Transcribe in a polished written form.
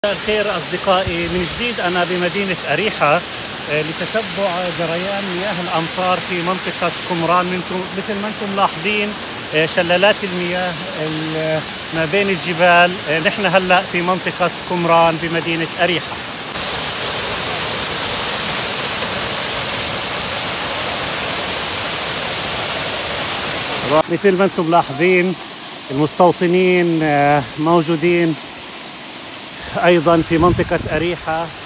مساء الخير أصدقائي، من جديد أنا بمدينة أريحة لتتبع جريان مياه الأمطار في منطقة قمران. مثل ما أنتم ملاحظين شلالات المياه ما بين الجبال. نحن هلأ في منطقة قمران بمدينة أريحة. مثل ما أنتم ملاحظين المستوطنين موجودين أيضا في منطقة أريحة.